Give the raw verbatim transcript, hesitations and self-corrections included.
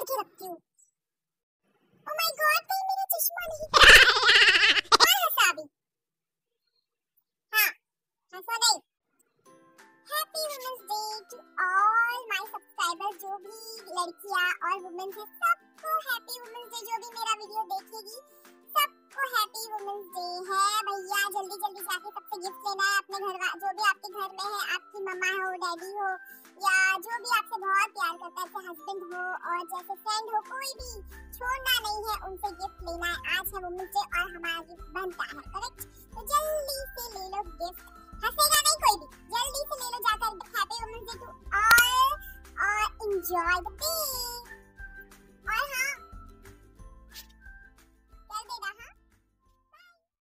के रखती हूँ। ओह माय गॉड, कहीं मेरा चश्मा नहीं कौन हंसा अभी? हाँ हंसो नहीं। Happy women's day to all my subscribers, जो भी लड़कियां और वुमेन है सबको हैप्पी वुमेन्स डे। जो भी मेरा वीडियो देखेगी सबको हैप्पी वुमेन्स डे है। भैया जल्दी जल्दी जाके सबसे गिफ्ट लेना है अपने घर, जो भी आपके घर में है, आपकी मम्मा हो, डैडी हो, या जो भी आपसे बहुत प्यार करता है, जैसे हस्बैंड हो और जैसे फ्रेंड हो, कोई भी छोड़ना नहीं है, उनसे गिफ्ट लेना है। आज है वुमेन्स डे और हमारा गिफ्ट बनता है, करेक्ट? तो जल्दी से ले लो गिफ्ट, हंसेगा नहीं कोई भी, जल्दी से ले लो जाकर। Happy women's day to all और एंजॉय द डे।